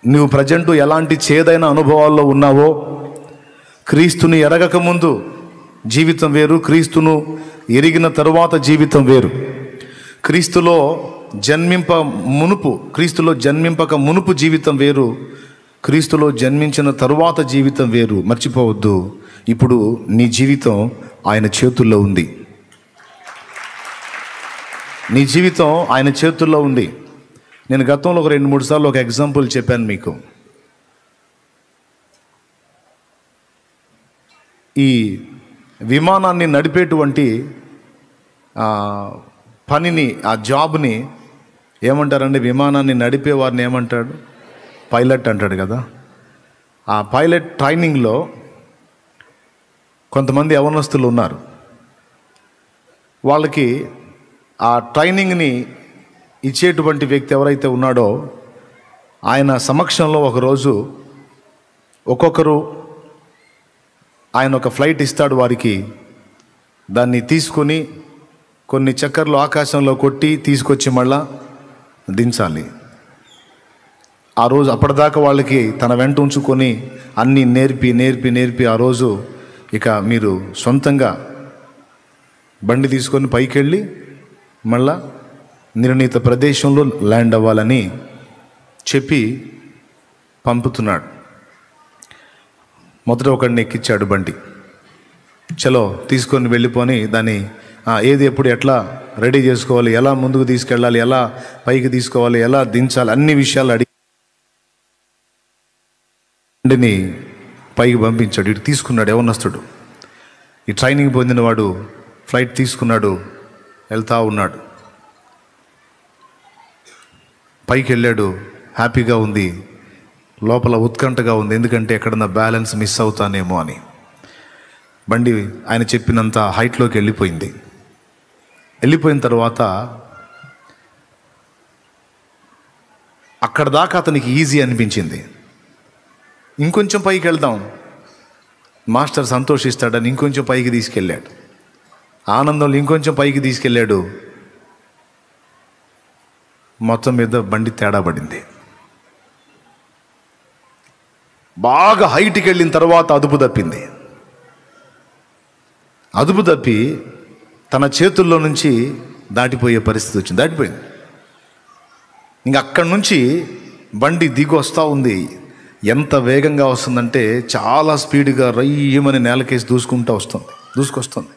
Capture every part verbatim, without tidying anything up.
నువ్వు ప్రజెంటు ఎలాంటి చేదైన అనుభవాల్లో ఉన్నావో, క్రీస్తుని ఎరగక ముందు జీవితం వేరు, క్రీస్తును ఎరిగిన తరువాత జీవితం వేరు. క్రీస్తులో జన్మింప మునుపు క్రీస్తులో జన్మింపక మునుపు జీవితం వేరు, క్రీస్తులో జన్మించిన తరువాత జీవితం వేరు. మర్చిపోవద్దు, ఇప్పుడు నీ జీవితం ఆయన చేతుల్లో ఉంది. నీ జీవితం ఆయన చేతుల్లో ఉంది. నేను గతంలో ఒక రెండు మూడు సార్లు ఒక ఎగ్జాంపుల్ చెప్పాను మీకు. ఈ విమానాన్ని నడిపేటువంటి పనిని, ఆ జాబ్ని ఏమంటారండి? విమానాన్ని నడిపే వారిని ఏమంటాడు? పైలట్ అంటాడు కదా. ఆ పైలట్ ట్రైనింగ్లో కొంతమంది యవనస్తులు ఉన్నారు. వాళ్ళకి ఆ ట్రైనింగ్ని ఇచ్చేటువంటి వ్యక్తి ఎవరైతే ఉన్నాడో ఆయన సమక్షంలో ఒకరోజు ఒక్కొక్కరు ఆయన ఒక ఫ్లైట్ ఇస్తాడు వారికి. దాన్ని తీసుకొని కొన్ని చక్కర్లు ఆకాశంలో కొట్టి తీసుకొచ్చి మళ్ళా దించాలి. ఆ రోజు అప్పటిదాకా వాళ్ళకి తన వెంట ఉంచుకొని అన్నీ నేర్పి నేర్పి నేర్పి ఆ రోజు ఇక మీరు సొంతంగా బండి తీసుకొని పైకి వెళ్ళి మళ్ళా నిర్ణీత ప్రదేశంలో ల్యాండ్ అవ్వాలని చెప్పి పంపుతున్నాడు. మొదట ఒకడిని ఎక్కించాడు బండి. చలో తీసుకొని వెళ్ళిపోని దాన్ని ఏది ఎప్పుడు ఎట్లా రెడీ చేసుకోవాలి, ఎలా ముందుకు తీసుకెళ్ళాలి, ఎలా పైకి తీసుకోవాలి, ఎలా దించాలి, అన్ని విషయాలు అడిగి బండిని పైకి పంపించాడు. ఇటు తీసుకున్నాడు యవనస్తుడు. ఈ ట్రైనింగ్ పొందినవాడు ఫ్లైట్ తీసుకున్నాడు, వెళ్తూ ఉన్నాడు. పైకి వెళ్ళాడు, హ్యాపీగా ఉంది, లోపల ఉత్కంఠగా ఉంది. ఎందుకంటే ఎక్కడన్నా బ్యాలెన్స్ మిస్ అవుతానేమో అని. బండి ఆయన చెప్పినంత హైట్లోకి వెళ్ళిపోయింది. వెళ్ళిపోయిన తర్వాత అక్కడ దాకా అతనికి ఈజీ అనిపించింది. ఇంకొంచెం పైకి వెళ్దాం, మాస్టర్ సంతోషిస్తాడని ఇంకొంచెం పైకి తీసుకెళ్ళాడు. ఆనందంలో ఇంకొంచెం పైకి తీసుకెళ్ళాడు. మొత్తం మీద బండి తేడా పడింది. బాగా హైట్కి వెళ్ళిన తర్వాత అదుపు తప్పింది. అదుపు తప్పి తన చేతుల్లో నుంచి దాటిపోయే పరిస్థితి వచ్చింది. దాటిపోయింది. ఇంక అక్కడి నుంచి బండి దిగి వస్తూ ఉంది. ఎంత వేగంగా వస్తుందంటే చాలా స్పీడ్గా రయ్యమని నేలకేసి దూసుకుంటూ వస్తుంది దూసుకొస్తుంది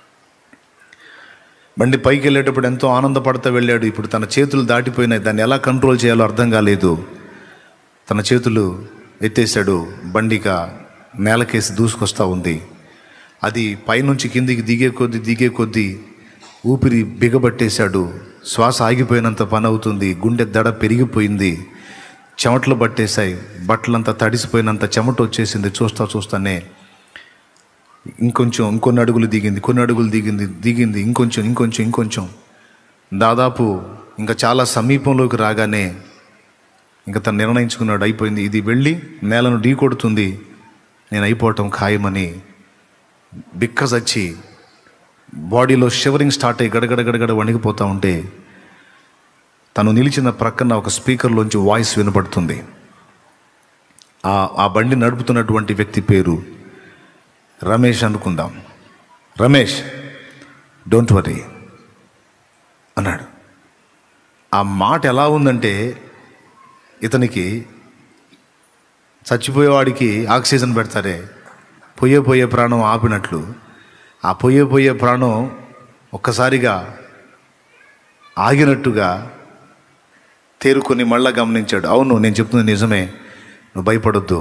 బండి పైకి వెళ్ళేటప్పుడు ఎంతో ఆనందపడుతూ వెళ్ళాడు. ఇప్పుడు తన చేతులు దాటిపోయినాయి, దాన్ని ఎలా కంట్రోల్ చేయాలో అర్థం కాలేదు. తన చేతులు ఎత్తేసాడు. బండిక నేలకేసి దూసుకొస్తూ ఉంది. అది పైనుంచి కిందికి దిగే కొద్దీ దిగే కొద్దీ ఊపిరి బిగబట్టేశాడు. శ్వాస ఆగిపోయినంత పని అవుతుంది. గుండె దడ పెరిగిపోయింది. చెమటలు పట్టేశాయి. బట్టలంతా తడిసిపోయినంత చెమట వచ్చేసింది. చూస్తా చూస్తానే ఇంకొంచెం ఇంకొన్ని అడుగులు దిగింది, కొన్ని అడుగులు దిగింది దిగింది ఇంకొంచెం ఇంకొంచెం ఇంకొంచెం దాదాపు ఇంకా చాలా సమీపంలోకి రాగానే ఇంకా తను నిర్ణయించుకున్నాడు, అయిపోయింది, ఇది వెళ్ళి నేలను ఢీ కొడుతుంది, నేను అయిపోవటం ఖాయమని బిక్కస్ వచ్చి బాడీలో షివరింగ్ స్టార్ట్ అయ్యి గడగడ గడగడ వణికిపోతూ ఉంటే తను నిలిచిన ప్రక్కన ఒక స్పీకర్లోంచి వాయిస్ వినపడుతుంది. ఆ ఆ బండి నడుపుతున్నటువంటి వ్యక్తి పేరు రమేష్ అనుకుందాం. రమేష్, డోంట్ వరీ అన్నాడు. ఆ మాట ఎలా ఉందంటే ఇతనికి చచ్చిపోయేవాడికి ఆక్సిజన్ పెడతారే, పొయ్యే పొయ్యే ప్రాణం ఆపినట్లు ఆ పొయ్యే పొయ్యే ప్రాణం ఒక్కసారిగా ఆగినట్టుగా తేరుకొని మళ్ళా గమనించాడు. అవును, నేను చెప్తుంది నిజమే, నువ్వు భయపడొద్దు,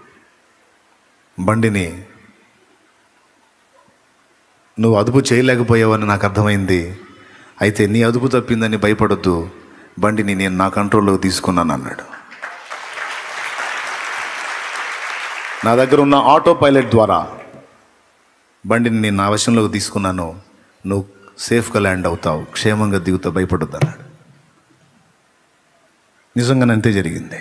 బండిని నువ్వు అదుపు చేయలేకపోయావని నాకు అర్థమైంది. అయితే నీ అదుపు తప్పిందని భయపడొద్దు, బండిని నేను నా కంట్రోల్లోకి తీసుకున్నాను అన్నాడు. నా దగ్గర ఉన్న ఆటో పైలట్ ద్వారా బండిని నేను నా వశంలోకి తీసుకున్నాను, నువ్వు సేఫ్గా ల్యాండ్ అవుతావు, క్షేమంగా దిగుతావు, భయపడొద్దు అన్నాడు. నిజంగానే అంతే జరిగింది.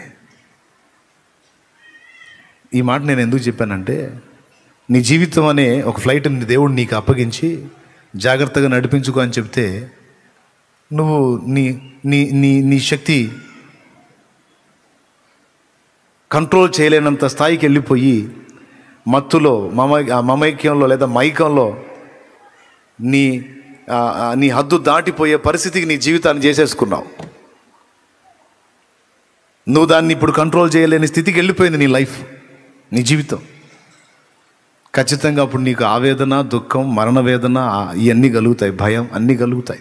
ఈ మాట నేను ఎందుకు చెప్పానంటే, నీ జీవితం అనే ఒక ఫ్లైట్ని దేవుడు నీకు అప్పగించి జాగ్రత్తగా నడిపించుకో అని చెప్తే నువ్వు నీ నీ నీ నీ శక్తి కంట్రోల్ చేయలేనంత స్థాయికి వెళ్ళిపోయి మత్తులో మమ మమైక్యంలో లేదా మైకంలో నీ నీ హద్దు దాటిపోయే పరిస్థితికి నీ జీవితాన్ని చేసేసుకున్నావు. నువ్వు దాన్ని ఇప్పుడు కంట్రోల్ చేయలేని స్థితికి వెళ్ళిపోయింది నీ లైఫ్, నీ జీవితం. ఖచ్చితంగా అప్పుడు నీకు ఆవేదన, దుఃఖం, మరణ వేదన ఇవన్నీ కలుగుతాయి, భయం అన్నీ కలుగుతాయి.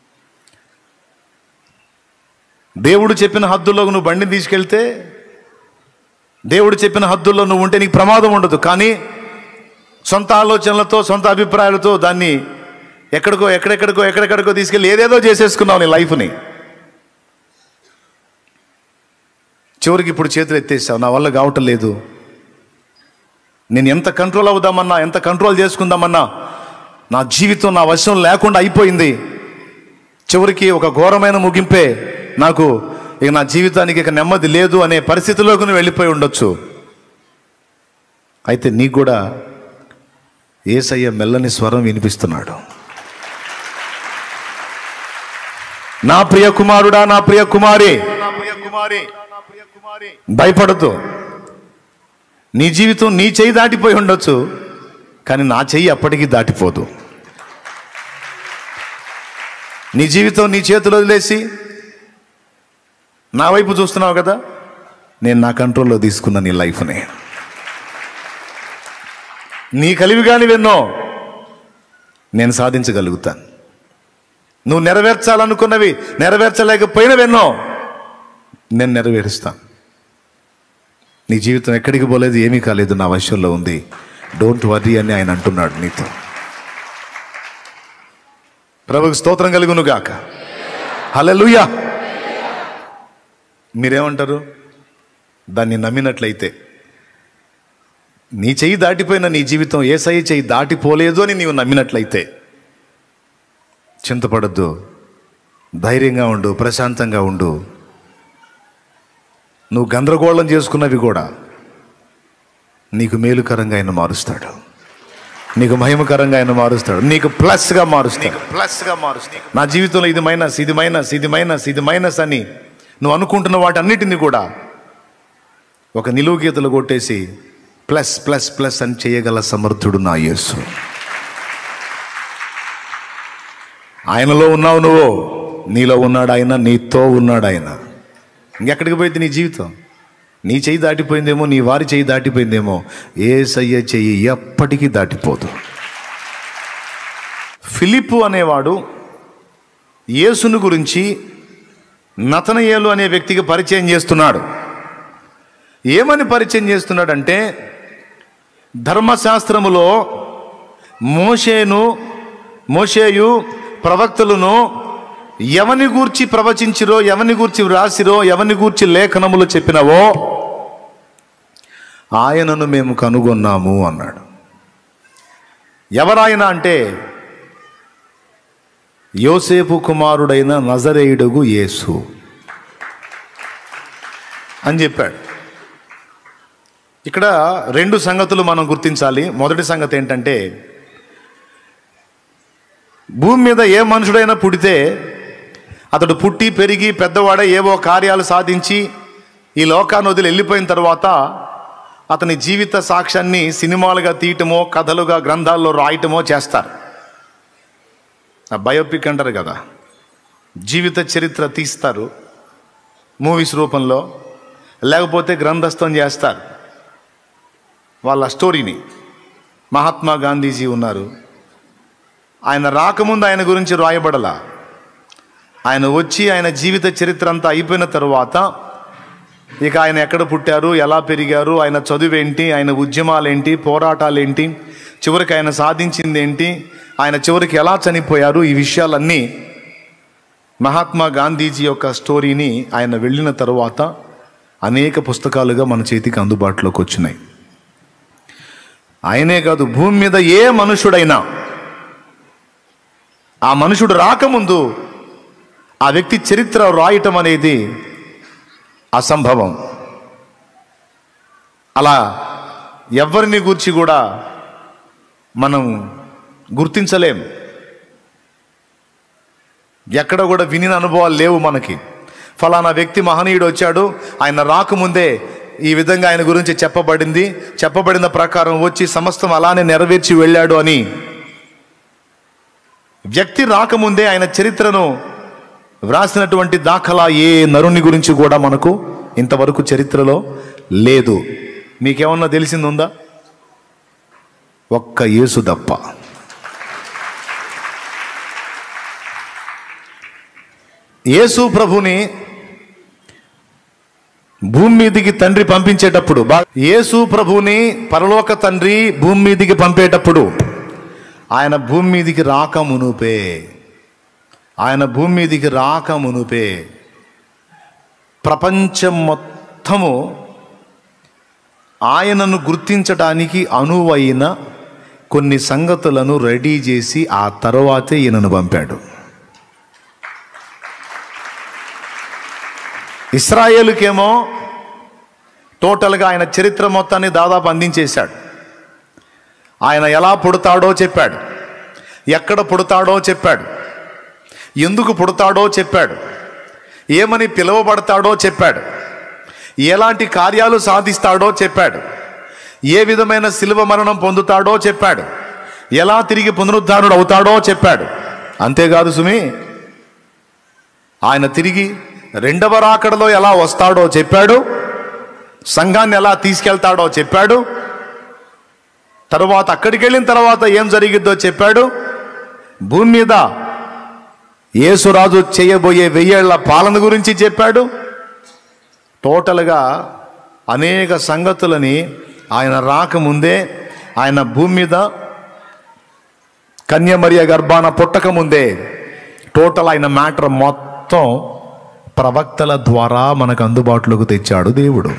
దేవుడు చెప్పిన హద్దుల్లోకి నువ్వు బండిని తీసుకెళ్తే, దేవుడు చెప్పిన హద్దుల్లో నువ్వు ఉంటే నీకు ప్రమాదం ఉండదు. కానీ సొంత ఆలోచనలతో, సొంత అభిప్రాయాలతో దాన్ని ఎక్కడికో ఎక్కడెక్కడికో ఎక్కడెక్కడికో తీసుకెళ్ళి ఏదేదో చేసేసుకున్నావు నీ లైఫ్ని. చివరికి ఇప్పుడు చేతులు ఎత్తేసావు, నా వల్ల కావటం లేదు, నేను ఎంత కంట్రోల్ అవుదామన్నా, ఎంత కంట్రోల్ చేసుకుందామన్నా నా జీవితం నా వశం లేకుండా అయిపోయింది. చివరికి ఒక ఘోరమైన ముగింపే, నాకు ఇక నా జీవితానికి ఇక నెమ్మది లేదు అనే పరిస్థితిలోకి నువ్వు వెళ్ళిపోయి ఉండొచ్చు. అయితే నీకు కూడా యేసయ్య మెల్లని స్వరం వినిపిస్తున్నాడు. నా ప్రియ కుమారుడా, నా ప్రియ కుమారి, భయపడద్దు. నీ జీవితం నీ చెయ్యి దాటిపోయి ఉండొచ్చు, కానీ నా చెయ్యి అప్పటికీ దాటిపోదు. నీ జీవితం నీ చేతులు వదిలేసి నా వైపు చూస్తున్నావు కదా, నేను నా కంట్రోల్లో తీసుకున్న నీ లైఫ్ని. నీ కలివిగానివెన్నో నేను సాధించగలుగుతాను. నువ్వు నెరవేర్చాలనుకున్నవి నెరవేర్చలేకపోయినవెన్నో నేను నెరవేరుస్తాను. నీ జీవితం ఎక్కడికి పోలేదు, ఏమీ కాలేదు, నా వశంలో ఉంది, డోంట్ వర్రీ అని ఆయన అంటున్నాడు నీతో. ప్రభువుకి స్తోత్రం కలుగును గాక. హల్లెలూయా. మీరేమంటారు? దాన్ని నమ్మినట్లయితే, నీ చెయ్యి దాటిపోయిన నీ జీవితం యేసయ్య చెయ్యి దాటిపోలేదు అని నీవు నమ్మినట్లయితే చింతపడద్దు, ధైర్యంగా ఉండు, ప్రశాంతంగా ఉండు. నువ్వు గందరగోళం చేసుకున్నవి కూడా నీకు మేలుకరంగా ఆయన మారుస్తాడు, నీకు మహిమకరంగా ఆయన మారుస్తాడు, నీకు ప్లస్గా మారుస్తాడు, ప్లస్గా మారుస్తాడు. నా జీవితంలో ఇది మైనస్, ఇది మైనస్, ఇది మైనస్, ఇది మైనస్ అని నువ్వు అనుకుంటున్న వాటన్నిటిని కూడా ఒక నిలువు గీతలు కొట్టేసి ప్లస్ ప్లస్ ప్లస్ అని చేయగల సమర్థుడు నా యేసు. ఆయనలో ఉన్నావు నువ్వు, నీలో ఉన్నాడు ఆయన, నీతో ఉన్నాడు ఆయన. ఇంకెక్కడికి పోయింది నీ జీవితం? నీ చెయ్యి దాటిపోయిందేమో, నీ వారి చెయ్యి దాటిపోయిందేమో, యేసయ్య చెయ్యి ఎప్పటికీ దాటిపోదు. ఫిలిప్పు అనేవాడు యేసును గురించి నతనయేలు అనే వ్యక్తికి పరిచయం చేస్తున్నాడు. ఏమని పరిచయం చేస్తున్నాడంటే, ధర్మశాస్త్రములో మోషేను మోషేయు ప్రవక్తలను ఎవని గూర్చి ప్రవచించిరో, ఎవని గూర్చి వ్రాసిరో, ఎవని గూర్చి లేఖనములు చెప్పినవో ఆయనను మేము కనుగొన్నాము అన్నాడు. ఎవరాయన అంటే, యోసేపు కుమారుడైన నజరేయుడగు యేసు అని చెప్పాడు. ఇక్కడ రెండు సంగతులు మనం గుర్తించాలి. మొదటి సంగతి ఏంటంటే, భూమి మీద ఏ మనుషుడైనా పుడితే అతడు పుట్టి పెరిగి పెద్దవాడే ఏవో కార్యాలు సాధించి ఈ లోకాన్ని వదిలి వెళ్ళిపోయిన తర్వాత అతని జీవిత సాక్ష్యాన్ని సినిమాలుగా తీయటమో, కథలుగా గ్రంథాల్లో రాయటమో చేస్తారు. బయోపిక్ అంటారు కదా, జీవిత చరిత్ర తీస్తారు మూవీస్ రూపంలో, లేకపోతే గ్రంథస్థం చేస్తారు వాళ్ళ స్టోరీని. మహాత్మా గాంధీజీ ఉన్నారు, ఆయన రాకముందు ఆయన గురించి రాయబడలా. ఆయన వచ్చి ఆయన జీవిత చరిత్ర అంతా అయిపోయిన తరువాత ఇక ఆయన ఎక్కడ పుట్టారు, ఎలా పెరిగారు, ఆయన చదువేంటి, ఆయన ఉద్యమాలేంటి, పోరాటాలేంటి, చివరికి ఆయన సాధించింది ఏంటి, ఆయన చివరికి ఎలా చనిపోయారు, ఈ విషయాలన్నీ మహాత్మా గాంధీజీ యొక్క స్టోరీని ఆయన వెళ్ళిన తరువాత అనేక పుస్తకాలుగా మన చేతికి అందుబాటులోకి వచ్చినాయి. ఆయనే కాదు, భూమి మీద ఏ మనుషుడైనా ఆ మనుషుడు రాకముందు ఆ వ్యక్తి చరిత్ర రాయటం అనేది అసంభవం. అలా ఎవరిని గూర్చి కూడా మనం గుర్తించలేం. ఎక్కడ కూడా వినిన అనుభవాలు లేవు మనకి. ఫలానా వ్యక్తి మహనీయుడు వచ్చాడు, ఆయన రాకముందే ఈ విధంగా ఆయన గురించి చెప్పబడింది, చెప్పబడిన ప్రకారం వచ్చి సమస్తం అలానే నెరవేర్చి వెళ్ళాడు అని వ్యక్తి రాకముందే ఆయన చరిత్రను వ్రాసినటువంటి దాఖలా ఏ నరుని గురించి కూడా మనకు ఇంతవరకు చరిత్రలో లేదు. మీకేమన్నా తెలిసిందుందా? ఒక్క యేసు తప్ప. యేసు ప్రభుని భూమి మీదికి తండ్రి పంపించేటప్పుడు, యేసు ప్రభుని పరలోక తండ్రి భూమి మీదికి పంపేటప్పుడు ఆయన భూమి మీదికి రాక మునుపే ఆయన భూమి మీదికి రాక మునుపే ప్రపంచం మొత్తము ఆయనను గుర్తించడానికి అనువైన కొన్ని సంగతులను రెడీ చేసి ఆ తర్వాతే ఈయనను పంపాడు. ఇశ్రాయేలుకేమో టోటల్గా ఆయన చరిత్ర మొత్తాన్ని దాదాపు అందించేశాడు. ఆయన ఎలా పుడతాడో చెప్పాడు, ఎక్కడ పుడతాడో చెప్పాడు, ఎందుకు పుడతాడో చెప్పాడు, ఏమని పిలువబడతాడో చెప్పాడు, ఎలాంటి కార్యాలు సాధిస్తాడో చెప్పాడు, ఏ విధమైన శిలువ మరణం పొందుతాడో చెప్పాడు, ఎలా తిరిగి పునరుద్ధారుడు అవుతాడో చెప్పాడు. అంతేకాదు సుమి, ఆయన తిరిగి రెండవ రాకడలో ఎలా వస్తాడో చెప్పాడు, సంఘాన్ని ఎలా తీసుకెళ్తాడో చెప్పాడు, తరువాత అక్కడికి వెళ్ళిన తర్వాత ఏం జరిగిద్దో చెప్పాడు, భూమి మీద యేసురాజు చేయబోయే వెయ్యేళ్ల పాలన గురించి చెప్పాడు. టోటల్గా అనేక సంగతులని ఆయన రాకముందే, ఆయన భూమి మీద కన్యమరియ గర్భాన పుట్టకముందే టోటల్ ఆయన మ్యాటర్ మొత్తం ప్రవక్తల ద్వారా మనకు అందుబాటులోకి తెచ్చాడు దేవుడు.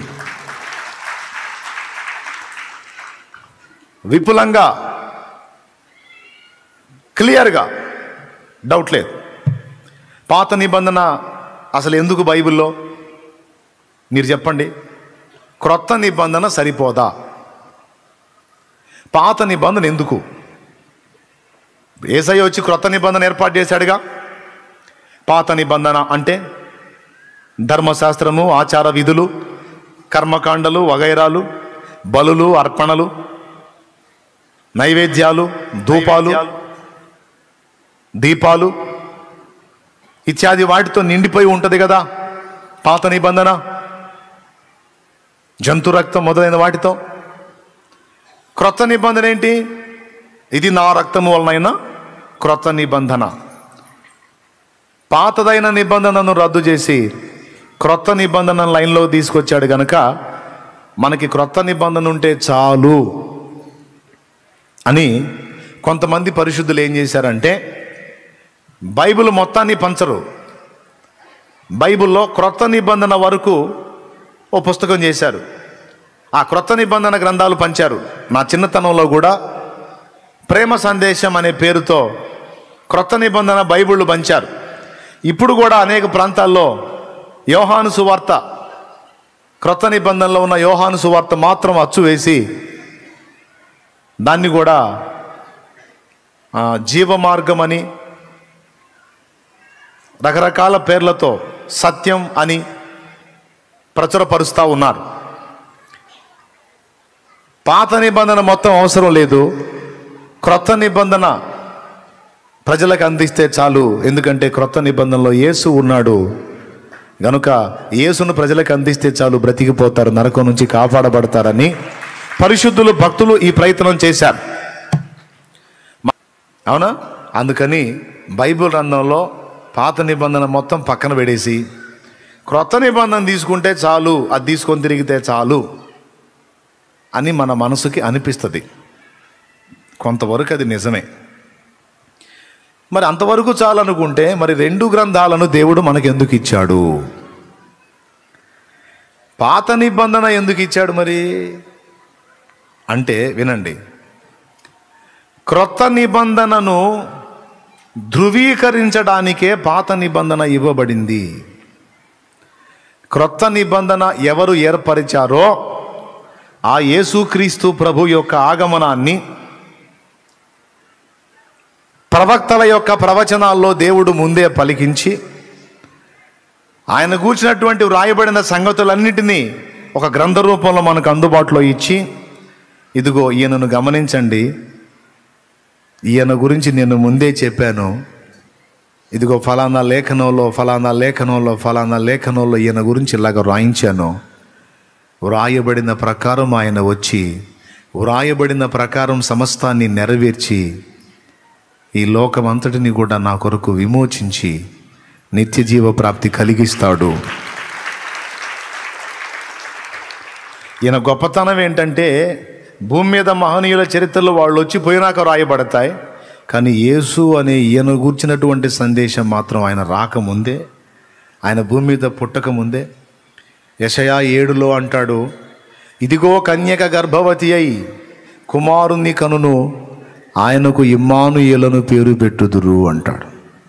విపులంగా, క్లియర్గా, డౌట్ లేదు. పాత నిబంధన అసలు ఎందుకు బైబిల్లో మీరు చెప్పండి? క్రొత్త నిబంధన సరిపోదా? పాత నిబంధన ఎందుకు? యేసయ్య వచ్చి క్రొత్త నిబంధన ఏర్పాటు చేశాడుగా. పాత నిబంధన అంటే ధర్మశాస్త్రము, ఆచార విధులు, కర్మకాండలు, వగైరాలు, బలులు, అర్పణలు, నైవేద్యాలు, ధూపాలు, దీపాలు ఇత్యాది వాటితో నిండిపోయి ఉంటుంది కదా పాత నిబంధన. జంతు రక్తం మొదలైన వాటితో. క్రొత్త నిబంధన ఏంటి? ఇది నా రక్తము వలనైన క్రొత్త నిబంధన. పాతదైన నిబంధనను రద్దు చేసి క్రొత్త నిబంధన లైన్లో తీసుకొచ్చాడు గనక మనకి క్రొత్త నిబంధన ఉంటే చాలు అని కొంతమంది పరిశుద్ధులు ఏం చేశారంటే బైబిల్ మొత్తాన్ని పంచరు. బైబిల్లో క్రొత్త నిబంధన వరకు ఓ పుస్తకం చేశారు. ఆ క్రొత్త నిబంధన గ్రంథాలు పంచారు. నా చిన్నతనంలో కూడా ప్రేమ సందేశం అనే పేరుతో క్రొత్త నిబంధన బైబిళ్ళు పంచారు. ఇప్పుడు కూడా అనేక ప్రాంతాల్లో యోహాను సువార్త, క్రొత్త నిబంధనలో ఉన్న యోహాను సువార్త మాత్రం అచ్చు వేసి దాన్ని కూడా జీవమార్గం అని, రకరకాల పేర్లతో సత్యం అని ప్రచురపరుస్తూ ఉన్నారు. పాత నిబంధన మొత్తం అవసరం లేదు, క్రొత్త నిబంధన ప్రజలకు అందిస్తే చాలు. ఎందుకంటే క్రొత్త నిబంధనలో యేసు ఉన్నాడు గనుక యేసును ప్రజలకు అందిస్తే చాలు, బ్రతికిపోతారు, నరకం నుంచి కాపాడబడతారని పరిశుద్ధులు, భక్తులు ఈ ప్రయత్నం చేశారు. అవునా? అందుకని బైబిల్ గ్రంథంలో పాత నిబంధన మొత్తం పక్కన పెడేసి క్రొత్త నిబంధన తీసుకుంటే చాలు, అది తీసుకొని తిరిగితే చాలు అని మన మనసుకి అనిపిస్తుంది. కొంతవరకు అది నిజమే. మరి అంతవరకు చాలనుకుంటే మరి రెండు గ్రంథాలను దేవుడు మనకెందుకు ఇచ్చాడు? పాత నిబంధన ఎందుకు ఇచ్చాడు మరి అంటే వినండి, క్రొత్త నిబంధనను ధృవీకరించడానికే పాత నిబంధన ఇవ్వబడింది. క్రొత్త నిబంధన ఎవరు ఏర్పరిచారో ఆ యేసుక్రీస్తు ప్రభు యొక్క ఆగమనాన్ని ప్రవక్తల యొక్క ప్రవచనాల్లో దేవుడు ముందే పలికించి ఆయన గూర్చినటువంటి వ్రాయబడిన సంగతులన్నిటినీ ఒక గ్రంథ రూపంలో మనకు అందుబాటులో ఇచ్చి, ఇదిగో ఈయనను గమనించండి, ఈయన గురించి నేను ముందే చెప్పాను, ఇదిగో ఫలానా లేఖనంలో ఫలానా లేఖనంలో ఫలానా లేఖనంలో ఈయన గురించి ఇలాగ వ్రాయించాను. వ్రాయబడిన ప్రకారం ఆయన వచ్చి వ్రాయబడిన ప్రకారం సమస్తాన్ని నెరవేర్చి ఈ లోకమంతటిని కూడా నా కొరకు విమోచించి నిత్య జీవ ప్రాప్తి కలిగిస్తాడు. ఈయన గొప్పతనం ఏంటంటే, భూమి మీద మహనీయుల చరిత్రలు వాళ్ళు వచ్చి పోయినాక రాయబడతాయి, కానీ యేసు అనే ఈయన గూర్చినటువంటి సందేశం మాత్రం ఆయన రాకముందే, ఆయన భూమి మీద పుట్టకముందే. యెషయా ఏడులో అంటాడు, ఇదిగో కన్యక గర్భవతి అయి కుమారుని కనును, ఆయనకు ఇమ్మానుయేలను పేరు పెట్టుదురు అంటాడు.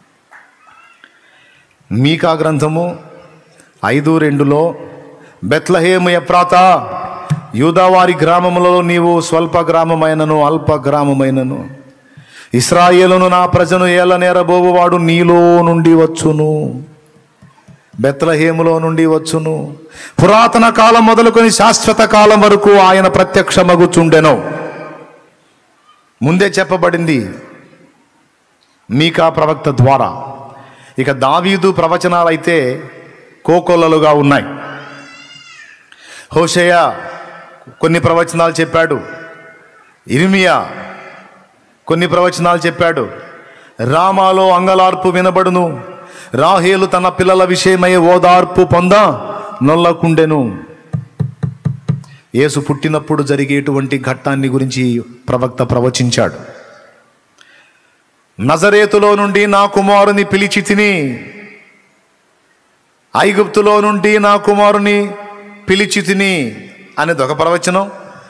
మీకా గ్రంథము ఐదు రెండులో, బెత్లెహేము ఎఫ్రాతా, యూదావారి గ్రామములలో నీవు స్వల్ప గ్రామమైనను అల్ప గ్రామమైనను, ఇశ్రాయేలును నా ప్రజను ఏలనేరబోవువాడు నీలో నుండి వచ్చును, బెత్లెహేములో నుండి వచ్చును. పురాతన కాలం మొదలుకొని శాశ్వత కాలం వరకు ఆయన ప్రత్యక్షమగుచుండెను. ముందే చెప్పబడింది మీకా ప్రవక్త ద్వారా. ఇక దావీదు ప్రవచనాలైతే కోకొల్లలుగా ఉన్నాయి. హోషేయ కొన్ని ప్రవచనాలు చెప్పాడు, ఇర్మియా కొన్ని ప్రవచనాలు చెప్పాడు. రామాలో అంగలార్పు వినబడును, రాహేలు తన పిల్లల విషయమై ఓదార్పు పొంద నొల్లకుండెను. యేసు పుట్టినప్పుడు జరిగేటువంటి ఘట్టాన్ని గురించి ప్రవక్త ప్రవచించాడు. నజరేతులో నుండి నా కుమారుని పిలిచి తిని, ఐగుప్తులో నుండి నా కుమారుని పిలిచి తిని అనేది ఒక ప్రవచనం.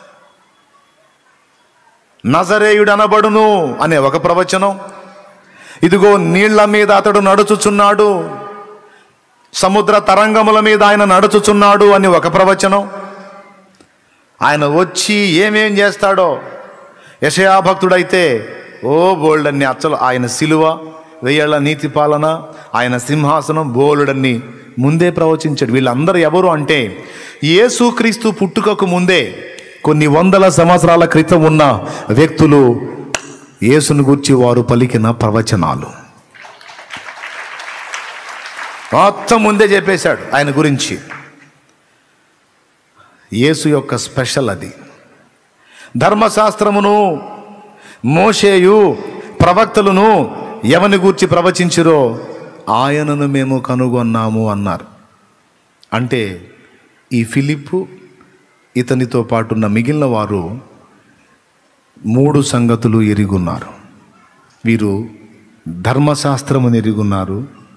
నజరేయుడు అనబడును అనే ఒక ప్రవచనం. ఇదిగో నీళ్ల మీద అతడు నడుచుచున్నాడు, సముద్ర తరంగముల మీద ఆయన నడుచుచున్నాడు అని ఒక ప్రవచనం. ఆయన వచ్చి ఏమేం చేస్తాడో, యెషయా భక్తుడైతే ఓ బోల్డన్ని అచ్చలు, ఆయన సిలువ, వెయ్యేళ్ల నీతి పాలన, ఆయన సింహాసనం, బోలుడన్ని ముందే ప్రవచించాడు. వీళ్ళందరూ ఎవరు అంటే, యేసుక్రీస్తు పుట్టుకకు ముందే కొన్ని వందల సంవత్సరాల క్రితం ఉన్న వ్యక్తులు యేసును గూర్చి వారు పలికిన ప్రవచనాలు మొత్తం ముందే చెప్పేశాడు ఆయన గురించి. యేసు యొక్క స్పెషల్ అది. ధర్మశాస్త్రమును మోషేయు ప్రవక్తలను ఎవని గూర్చి ప్రవచించిరో ఆయనను మేము కనుగొన్నాము అన్నారు. అంటే ఈ ఫిలిప్పు, ఇతనితో పాటున్న మిగిలిన వారు మూడు సంగతులు ఎరుగున్నారు. వీరు ధర్మశాస్త్రముని ఎరుగున్నారు,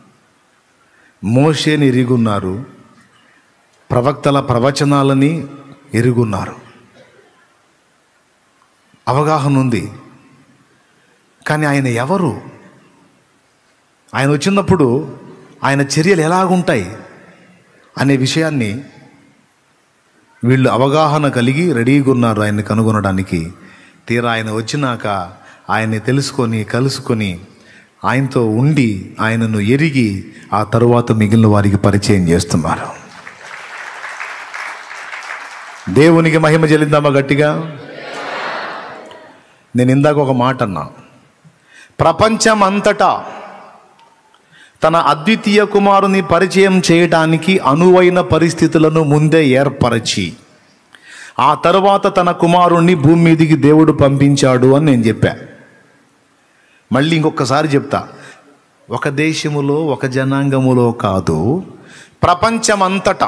మోషేని ఎరుగున్నారు, ప్రవక్తల ప్రవచనాలని ఎరుగున్నారు. అవగాహన ఉంది. కానీ ఆయన ఎవరు, ఆయన వచ్చినప్పుడు ఆయన చర్యలు ఎలాగుంటాయి అనే విషయాన్ని వీళ్ళు అవగాహన కలిగి రెడీగా ఉన్నారు ఆయన్ని కనుగొనడానికి. తీరా ఆయన వచ్చినాక ఆయన్ని తెలుసుకొని కలుసుకొని ఆయనతో ఉండి ఆయనను ఎరిగి ఆ తరువాత మిగిలిన వారికి పరిచయం చేస్తున్నారు. దేవునికి మహిమ చెల్లిందామా గట్టిగా. నేను ఇందాక ఒక మాట అన్నా, ప్రపంచం అంతటా తన అద్వితీయ కుమారుని పరిచయం చేయడానికి అనువైన పరిస్థితులను ముందే ఏర్పరచి ఆ తరువాత తన కుమారుణ్ణి భూమి మీదికి దేవుడు పంపించాడు అని నేను చెప్పా. మళ్ళీ ఇంకొకసారి చెప్తా, ఒక దేశములో ఒక జనాంగములో కాదు, ప్రపంచమంతటా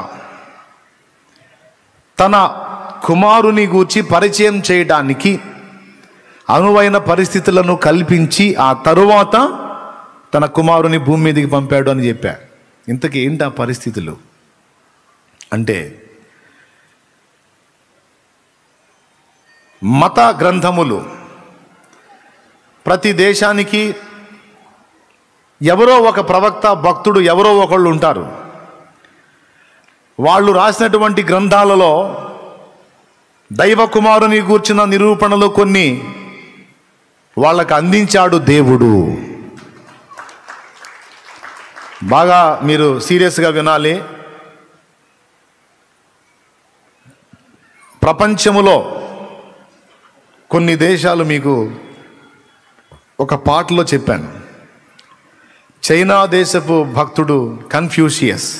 తన కుమారుని గూర్చి పరిచయం చేయడానికి అనువైన పరిస్థితులను కల్పించి ఆ తరువాత తన కుమారుని భూమి మీదకి పంపాడు అని చెప్పా. ఇంతకీ ఏంటి ఆ పరిస్థితులు అంటే, మత గ్రంథములు ప్రతి దేశానికి ఎవరో ఒక ప్రవక్త, భక్తుడు ఎవరో ఒకళ్ళు ఉంటారు. వాళ్ళు రాసినటువంటి గ్రంథాలలో దైవ కుమారుని గూర్చిన నిరూపణలు కొన్ని వాళ్ళకు అందించాడు దేవుడు. బాగా మీరు సీరియస్గా వినాలి. ప్రపంచములో కొన్ని దేశాలు మీకు ఒక పాటలో చెప్పాను. చైనా దేశపు భక్తుడు కన్ఫ్యూషియస్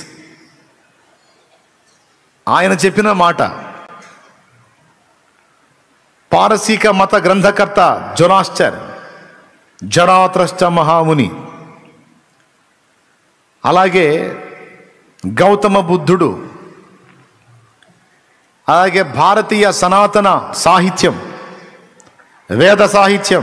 ఆయన చెప్పిన మాట, పారసీక మత గ్రంథకర్త జొరాస్టర్ జరాత్రష్ట మహాముని, అలాగే గౌతమ బుద్ధుడు, అలాగే భారతీయ సనాతన సాహిత్యం, వేద సాహిత్యం,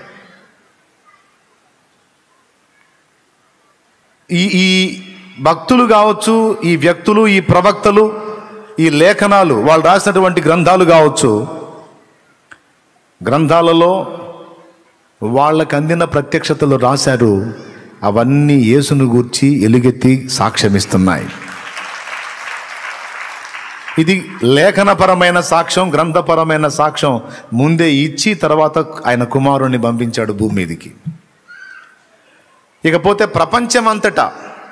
ఈ ఈ భక్తులు కావచ్చు, ఈ వ్యక్తులు, ఈ ప్రవక్తలు, ఈ లేఖనాలు, వాళ్ళు రాసినటువంటి గ్రంథాలు కావచ్చు, గ్రంథాలలో వాళ్ళకు అందిన ప్రత్యక్షతలు రాశారు. అవన్నీ యేసును గూర్చి ఎలుగెత్తి సాక్ష్యమిస్తున్నాయి. ఇది లేఖనపరమైన సాక్ష్యం, గ్రంథపరమైన సాక్ష్యం ముందే ఇచ్చి తర్వాత ఆయన కుమారుణ్ణి పంపించాడు భూమి మీదకి. ఇకపోతే ప్రపంచమంతటా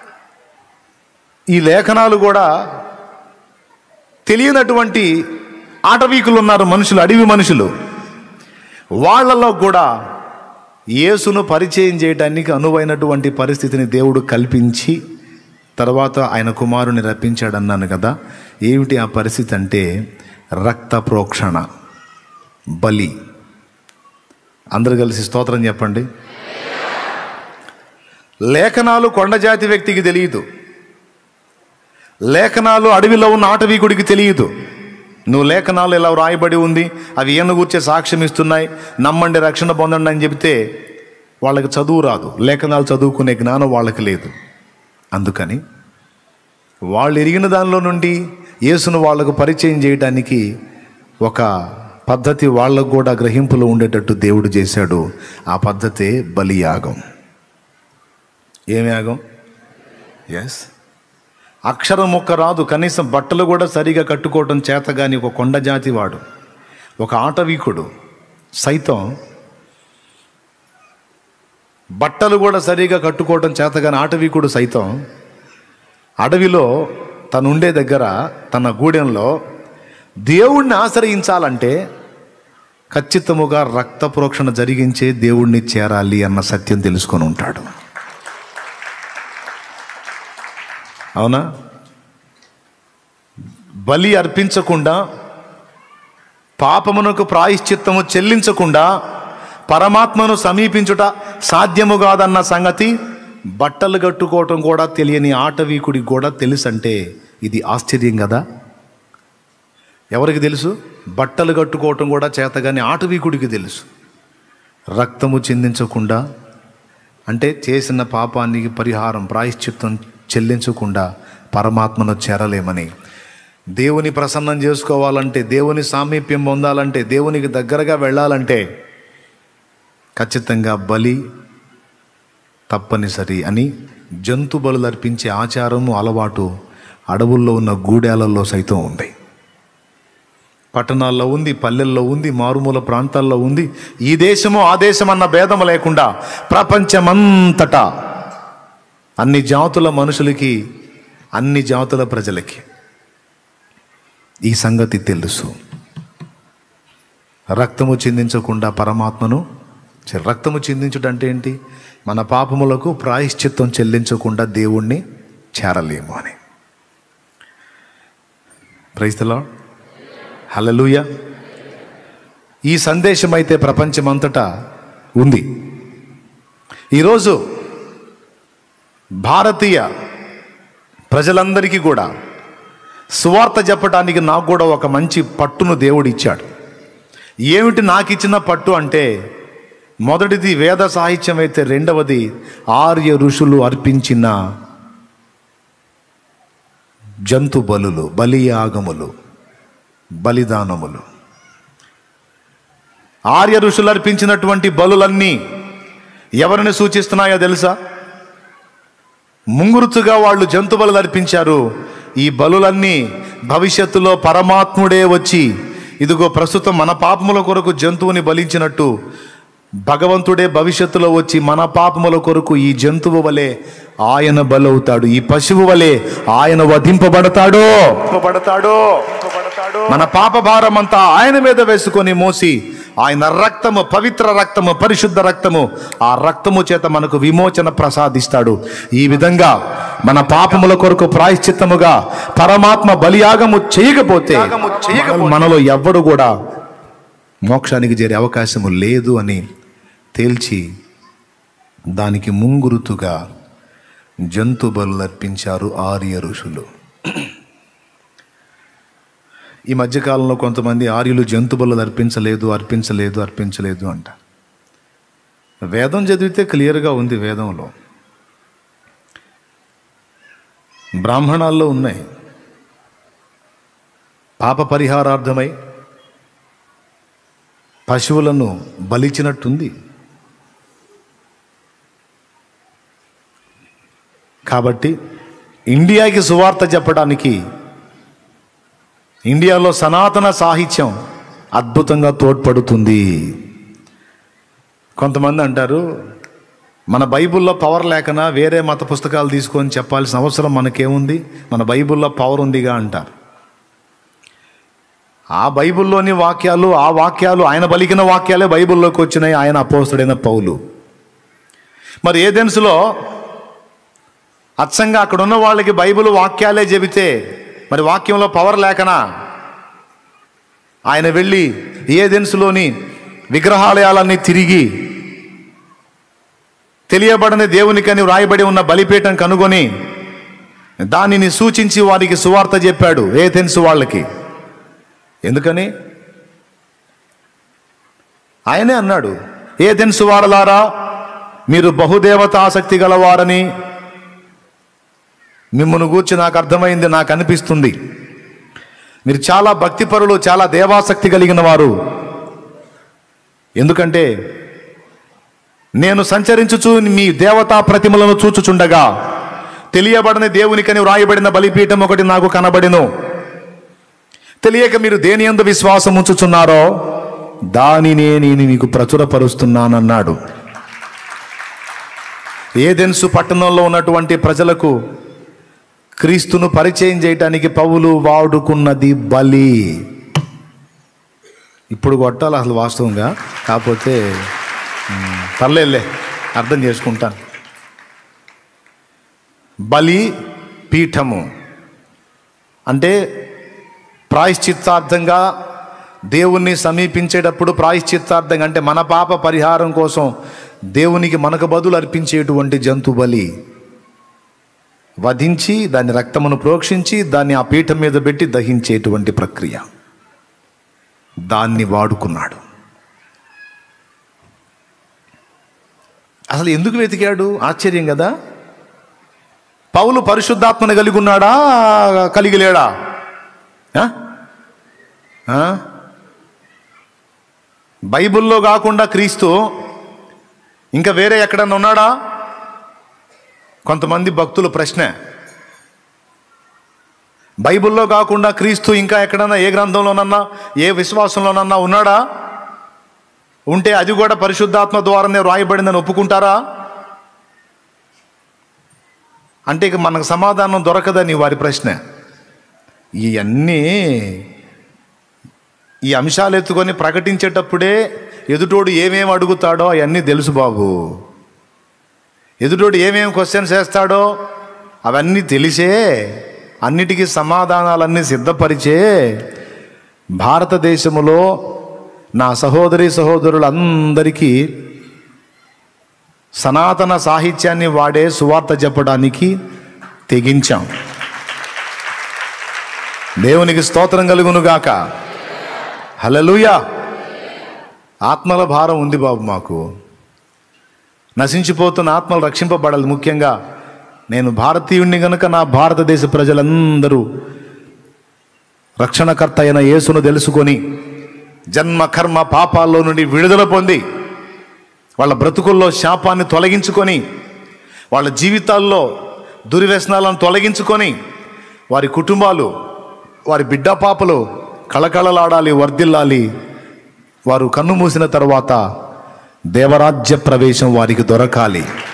ఈ లేఖనాలు కూడా తెలియనటువంటి ఆటవీకులు ఉన్నారు, మనుషులు, అడవి మనుషులు. వాళ్ళలో కూడా యేసును పరిచయం చేయడానికి అనువైనటువంటి పరిస్థితిని దేవుడు కల్పించి తర్వాత ఆయన కుమారుని రప్పించాడన్నాను కదా. ఏమిటి ఆ పరిస్థితి అంటే రక్త ప్రోక్షణ, బలి. అందరూ కలిసి స్తోత్రం చెప్పండి. లేఖనాలు కొండజాతి వ్యక్తికి తెలియదు, లేఖనాలు అడవిలో ఉన్న ఆటవీకుడికి తెలియదు. నువ్వు లేఖనాలు ఇలా రాయబడి ఉంది, అవి ఈయన కూర్చే సాక్ష్యం ఇస్తున్నాయి, నమ్మండి రక్షణ పొందండి అని చెబితే వాళ్ళకి చదువు రాదు, లేఖనాలు చదువుకునే జ్ఞానం వాళ్ళకి లేదు. అందుకని వాళ్ళు ఎరిగిన దానిలో నుండి యేసును వాళ్లకు పరిచయం చేయడానికి ఒక పద్ధతి వాళ్ళకు కూడా గ్రహింపులో ఉండేటట్టు దేవుడు చేశాడు. ఆ పద్ధతే బలియాగం. ఏం యాగం? ఎస్, అక్షరం ముక్క రాదు, కనీసం బట్టలు కూడా సరిగా కట్టుకోవటం చేతగాని ఒక కొండ జాతి వాడు, ఒక ఆటవీకుడు సైతం బట్టలు కూడా సరిగా కట్టుకోవటం చేతగాని ఆటవీకుడు సైతం అడవిలో తను ఉండే దగ్గర తన గూడెంలో దేవుణ్ణి ఆశ్రయించాలంటే ఖచ్చితముగా రక్త ప్రోక్షణ జరిగించే దేవుణ్ణి చేరాలి అన్న సత్యం తెలుసుకొని ఉంటాడు. అవునా? బలి అర్పించకుండా, పాపమునకు ప్రాయశ్చిత్తము చెల్లించకుండా పరమాత్మను సమీపించుట సాధ్యము కాదన్న సంగతి బట్టలు కట్టుకోవటం కూడా తెలియని ఆటవీకుడికి కూడా తెలుసంటే ఇది ఆశ్చర్యం కదా. ఎవరికి తెలుసు? బట్టలు కట్టుకోవటం కూడా చేతగాని ఆటవీకుడికి తెలుసు. రక్తము చిందించకుండా అంటే చేసిన పాపానికి పరిహారం, ప్రాయశ్చిత్తం చెల్లించకుండా పరమాత్మను చేరలేమని. దేవుని ప్రసన్నం చేసుకోవాలంటే, దేవుని సామీప్యం పొందాలంటే, దేవునికి దగ్గరగా వెళ్ళాలంటే ఖచ్చితంగా బలి తప్పనిసరి అని జంతు బలులు అర్పించే ఆచారము, అలవాటు అడవుల్లో ఉన్న గూడెలలో సైతం ఉంది, పట్టణాల్లో ఉంది, పల్లెల్లో ఉంది, మారుమూల ప్రాంతాల్లో ఉంది. ఈ దేశము ఆ దేశం అన్న భేదము లేకుండా ప్రపంచమంతటా అన్ని జాతుల మనుషులకి, అన్ని జాతుల ప్రజలకి ఈ సంగతి తెలుసు. రక్తము చిందించకుండా పరమాత్మను, రక్తము చిందించుట అంటే ఏంటి? మన పాపములకు ప్రాయశ్చిత్తం చెల్లించకుండా దేవుణ్ణి చేరలేము అని. Praise the lord, hallelujah. ఈ సందేశం అయితే ప్రపంచమంతటా ఉంది. ఈరోజు భారతీయ ప్రజలందరికీ కూడా సువార్త చెప్పడానికి నాకు కూడా ఒక మంచి పట్టును దేవుడు ఇచ్చాడు. ఏమిటి నాకు ఇచ్చిన పట్టు అంటే, మొదటిది వేద సాహిత్యం అయితే రెండవది ఆర్య ఋషులు అర్పించిన జంతు బలులు, బలియాగములు, బలిదానములు. ఆర్య ఋషులు అర్పించినటువంటి బలులన్నీ ఎవరిని సూచిస్తున్నాయో తెలుసా? ముంగురుతుగా వాళ్ళు జంతు బలులు అర్పించారు. ఈ బలులన్నీ భవిష్యత్తులో పరమాత్ముడే వచ్చి, ఇదిగో ప్రస్తుతం మన పాపముల కొరకు జంతువుని బలించినట్టు భగవంతుడే భవిష్యత్తులో వచ్చి మన పాపముల కొరకు ఈ జంతువు వలె ఆయన బలవుతాడు, ఈ పశువు వలె ఆయన వధింపబడతాడో పడతాడో మన పాప భారం అంతా ఆయన మీద వేసుకొని మోసి ఆయన రక్తము, పవిత్ర రక్తము, పరిశుద్ధ రక్తము, ఆ రక్తము చేత మనకు విమోచన ప్రసాదిస్తాడు. ఈ విధంగా మన పాపముల కొరకు ప్రాయశ్చిత్తముగా పరమాత్మ బలియాగము చేయకపోతే మనలో ఎవ్వడు కూడా మోక్షానికి చేరే అవకాశము లేదు అని తేల్చి దానికి ముంగురుతుగా జంతు బలులు అర్పించారు ఆర్య ఋషులు. ఈ మధ్యకాలంలో కొంతమంది ఆర్యులు జంతు బలులు అర్పించలేదు అర్పించలేదు అర్పించలేదు అంట. వేదం చదివితే క్లియర్గా ఉంది. వేదంలో బ్రాహ్మణాల్లో ఉన్నాయి. పాప పరిహారార్థమై పశువులను బలిచ్చినట్టుంది. కాబట్టి ఇండియాకి సువార్త చెప్పడానికి ఇండియాలో సనాతన సాహిత్యం అద్భుతంగా తోడ్పడుతుంది. కొంతమంది అంటారు, మన బైబిల్లో పవర్ లేకనా వేరే మత పుస్తకాలు తీసుకొని చెప్పాల్సిన అవసరం మనకేముంది, మన బైబిల్లో పవర్ ఉందిగా అంటారు. ఆ బైబిల్లోని వాక్యాలు, ఆ వాక్యాలు ఆయన పలికిన వాక్యాలే బైబిల్లోకి వచ్చినాయి. ఆయన అపోస్తుడైన పౌలు. మరి ఏథెన్సులో అచ్చంగా అక్కడ ఉన్న వాళ్ళకి బైబిల్ వాక్యాలే చెబితే మరి వాక్యంలో పవర్ లేకనా ఆయన వెళ్ళి ఏథెన్సులోని విగ్రహాలయాలన్నీ తిరిగి తెలియబడని దేవునికని వ్రాయబడి ఉన్న బలిపీఠం కనుగొని దానిని సూచించి వారికి సువార్త చెప్పాడు ఏథెన్సు వాళ్ళకి. ఎందుకని? ఆయనే అన్నాడు, ఏథెన్సు వారలారా, మీరు బహుదేవత ఆసక్తి గలవారని మిమ్మల్ని గూర్చి నాకు అర్థమైంది, నాకు అనిపిస్తుంది. మీరు చాలా భక్తిపరులు, చాలా దేవాసక్తి కలిగిన వారు. ఎందుకంటే నేను సంచరించుచు మీ దేవతా ప్రతిమలను చూచుచుండగా తెలియబడని దేవునికని వ్రాయబడిన బలిపీఠం ఒకటి నాకు కనబడెను. తెలియక మీరు దేని యందు విశ్వాసం ఉంచుచున్నారో దానినే నేను మీకు ప్రచురపరుస్తున్నానన్నాడు. ఏథెన్సు పట్టణంలో ఉన్నటువంటి ప్రజలకు క్రీస్తును పరిచయం చేయటానికి పౌలు వాడుకున్నది బలి. ఇప్పుడు కొట్టాలి అసలు వాస్తవంగా, కాకపోతే పర్లేదులే అర్థం చేసుకుంటాను. బలి పీఠము అంటే ప్రాయశ్చిత్తార్థంగా దేవుణ్ణి సమీపించేటప్పుడు, ప్రాయశ్చిత్తార్థంగా అంటే మన పాప పరిహారం కోసం దేవునికి మనకు బదులు అర్పించేటువంటి జంతు బలి వధించి దాని రక్తమును ప్రోక్షించి దాన్ని ఆ పీఠం మీద పెట్టి దహించేటువంటి ప్రక్రియ. దాన్ని వాడుకున్నాడు. అసలు ఎందుకు వెతికాడు? ఆశ్చర్యం కదా. పౌలు పరిశుద్ధాత్మను కలిగి ఉన్నాడా, కలిగి లేడా? బైబిల్లో కాకుండా క్రీస్తు ఇంకా వేరే ఎక్కడన్నా ఉన్నాడా? కొంతమంది భక్తుల ప్రశ్న. బైబిల్లో కాకుండా క్రీస్తు ఇంకా ఎక్కడన్నా ఏ గ్రంథంలోనన్నా ఏ విశ్వాసంలోనన్నా ఉన్నాడా? ఉంటే అది కూడా పరిశుద్ధాత్మ ద్వారానే వ్రాయబడిందని ఒప్పుకుంటారా? అంటే ఇక మనకు సమాధానం దొరకదని వారి ప్రశ్న. ఇవన్నీ ఈ అంశాలు ఎత్తుకొని ప్రకటించేటప్పుడే ఎదుటోడు ఏమేమి అడుగుతాడో అవన్నీ తెలుసు బాబు. ఎదుటోడు ఏమేమి క్వశ్చన్స్ వేస్తాడో అవన్నీ తెలిసే అన్నిటికీ సమాధానాలన్నీ సిద్ధపరిచే భారతదేశంలో నా సహోదరి సహోదరులందరికీ సనాతన సాహిత్యాన్ని వాడే సువార్త చెప్పడానికి తెగించాం. దేవునికి స్తోత్రం కలుగునుగాక. హల్లెలూయా. ఆత్మల భారం ఉంది బాబు మాకు. నశించిపోతున్న ఆత్మలు రక్షింపబడాలి. ముఖ్యంగా నేను భారతీయుణ్ణి గనుక నా భారతదేశ ప్రజలందరూ రక్షణకర్త అయిన యేసును తెలుసుకొని జన్మ కర్మ పాపాల్లో నుండి విడుదల పొంది వాళ్ళ బ్రతుకుల్లో శాపాన్ని తొలగించుకొని వాళ్ళ జీవితాల్లో దుర్వ్యసనాలను తొలగించుకొని వారి కుటుంబాలు, వారి బిడ్డ పాపలు కళకళలాడాలి, వర్ధిల్లాలి. వారు కన్ను మూసిన తర్వాత దేవరాజ్య ప్రవేశం వారికి దొరకాలి.